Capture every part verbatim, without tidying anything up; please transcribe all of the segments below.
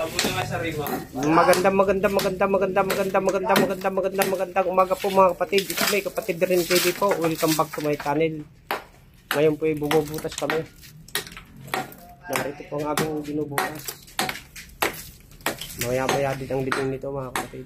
Maganda, maganda, maganda, maganda, maganda, maganda, maganda, maganda, magandang umaga po mga kapatid. Ito may kapatid rin T V po. Welcome back to my channel. Ngayon po ay bububutas kami. Narito po ang aming binubutas. Maya-maya din ang liting nito mga kapatid.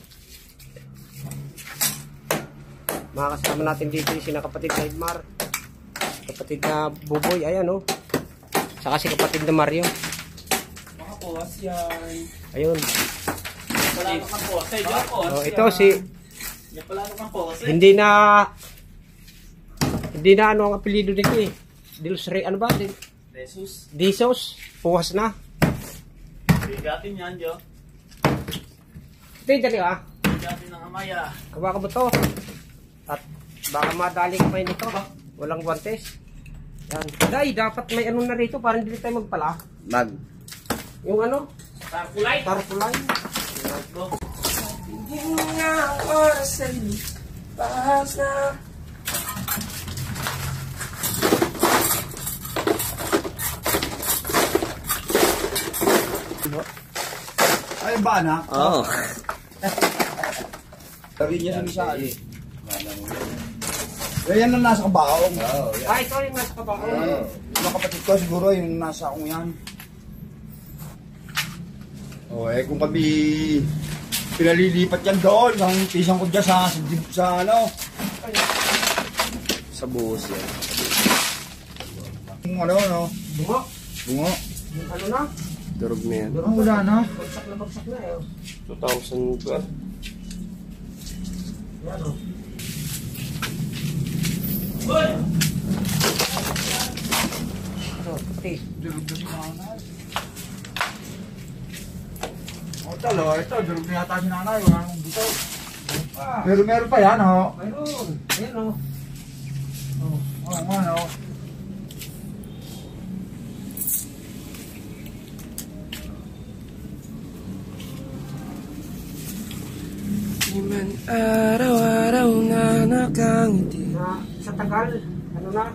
Mga kasama natin dito yung sina kapatid na Edmar, kapatid na Buboy, ayan o. Oh. Saka si kapatid na Mario. Makapuwas yan. Ayun. Wala makapuwas. Oh, ito si hindi na hindi na ano ang apelido nito eh. Dilos Rey, ano ba? Jesus. Jesus. Puwas na. Bigatin yan, Jo. Ito dali ah. Bigatin ng amaya. Kawa ka ba to? At baka madali ka pa yun ito. Walang guantes. Yan. Day, dapat may ano na rito para hindi tayo magpala. Mag. Yung ano? Tarpulay. Tarpulay. Hindi nga ang oras sa inyo. Bahas na. Ay, ba na? Oo. Oh. Sabi niya sa isa. Yan ang nasa kabaong. Oh, yeah. Ah, ito yung nasa kabaong. Uh, mga kapatid ko siguro yung nasa akong yan. O eh kung kami pinalilipat yan doon, ang pisang ko dyan sa, sa, sa ano. Sa buhos yan. Yung ano, ano. Bungo. Bungo. Yung ano na? Durog na yan. Durog wala na. Bagsak na bagsak na eh. two thousand twelve. Yan o. Uy! Ito, pati. Durog na si nanay. O talo, ito, durog na yata si nanay. Wala nang dito. Pero meron pa yan, ho. Mayroon. Ayan o. Oo, oh, ano. Iman araw-araw na nakangiti. Na, sa tagal, ano na?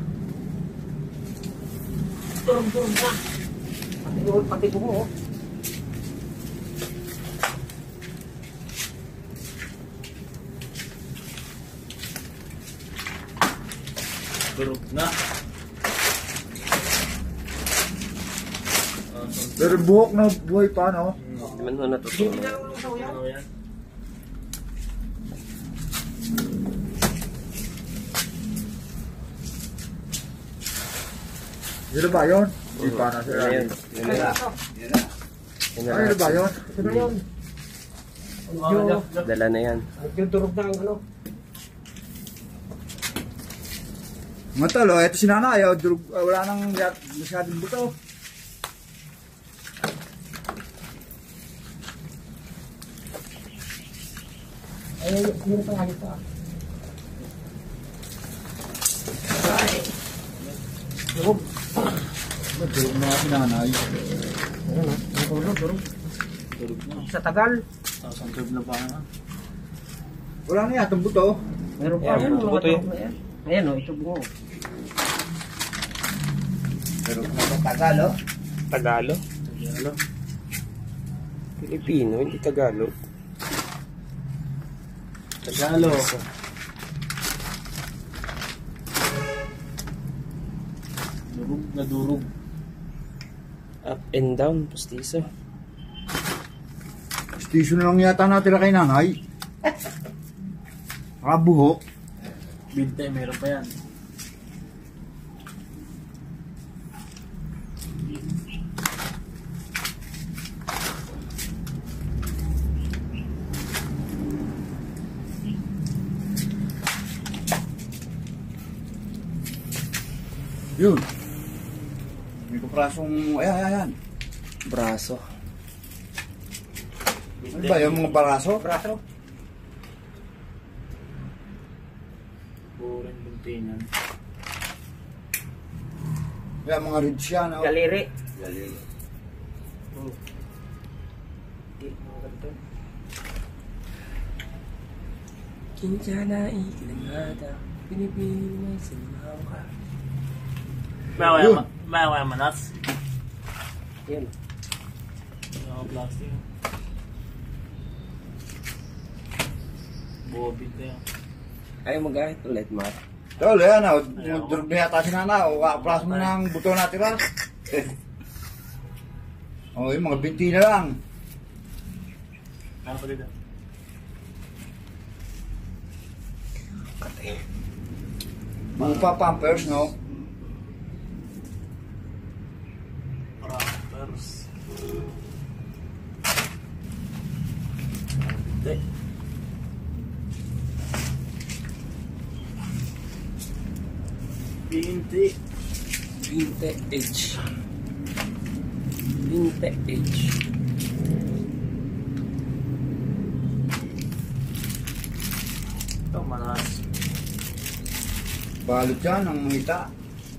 Durog-durog na. Pati yun, pati bungo. Durog na. Pero buhok na buhay pa, no? Hindi man na natutunan. Hindi na lulusaw yan. Ano yan? Yun ba yun? Hindi pa na sila. Ayan. Yan na. Ay, yun ba yun? Ito na yun. Medyo, Dala na yan. medyo durog na ang ano. Mga talo, ito si nanay. Oh, durug, uh, wala nang masyadong buto. Ay, yun pa lang ito ah. Durog. Durug na si nanay. Ayan ah. Durog, durog. Durog na. Sa tagal. Tapos ang durog na pa na. Wala na yatang buto. Meron pa Ayan, yan. buto Mga yun. durog na yan. Ayan o, ito bungo. Durug na sa Tagal, oh. Tagalo? Tagalo. Pilipino, hindi Tagalog. Tagalo. Durog na durog. Up and down, pastiso. Station lang yata natira kay nanay. Nakabuhok. Bintay, meron pa yan. Yun. May kaprasong, ayan, ayan, ayan. Braso. Ano ba yung mga baraso? Braso? Buring buntingan. Kaya mga ribs yan, oh. Galiri. Galiri. Hmm. Hindi, mga ganito. Kinsana ikinangada, pinipili mo sa mga ka. Mawaya, mawaya manas. Yan. Naka-plastic. Bobit na yan. Ayaw mag-ahit ulit, Mar. Tol, yan o. Durog na yata si Nana. O, kakaplas mo ng buto natira. O, yung mga binti na lang. Ano pa dito? Katay. Mga pa pampers, no? Pampers. Hindi. Binti. Binte H. Binte H. Ito, manas. Balot yan, ang ngita.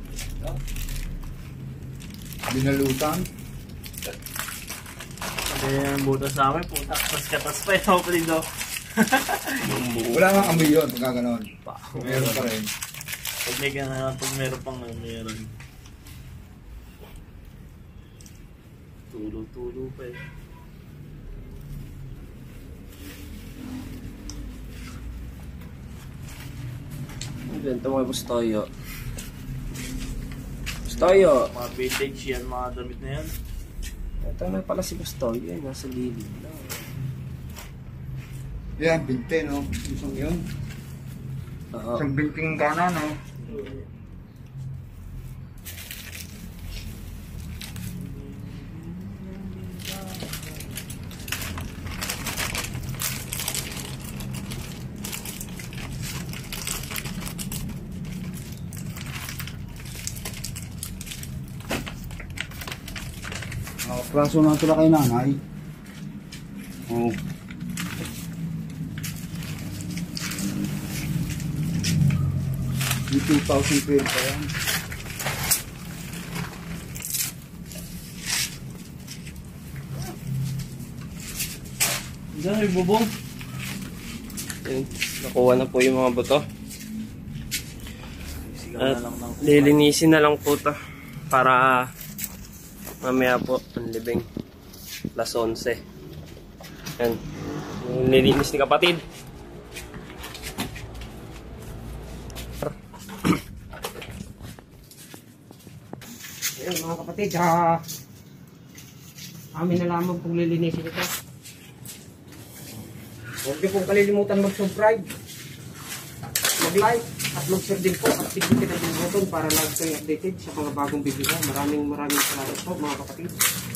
Binalutan. Sabi yung butas namin, puta. Mas katas pa yun. Ako pa dito. Wala nga amoy yun pagka ganon. Pa. Meron pa rin. Pag may gana, pag meron pang meron. Tulo-tulo pa eh. Ganito mga Bustoyo. Bustoyo! Mga vintage yan, mga damit na yan. Ito na pala si Bustoyo. Eh, nasa gilid lang. Yan, binti, no? Isang yun. Oo. Isang binting kanan, no? Oh, praso na ito kay nanay. Oh. Yung two thousand twelve pa yan. Diyan, may bubong. Yun, nakuha na po yung mga buto. Sigaw At na lang ng lilinisin na lang po ito para mamaya po ang libing plus onse. Yan. Yung nilinis ni kapatid. Ayan mga kapatid, ah, amin na lamang pong lilinisin ito. Huwag niyo pong kalilimutan mag-subscribe, mag-like, at mag-share din po at tignan kita ng button para lagi kayo updated sa mga bagong video. Maraming maraming salamat po mga kapatid.